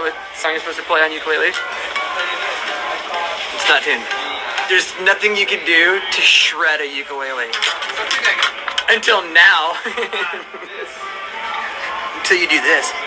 what song you're supposed to play on ukulele? It's not tuned. There's nothing you can do to shred a ukulele. Until now. Until you do this.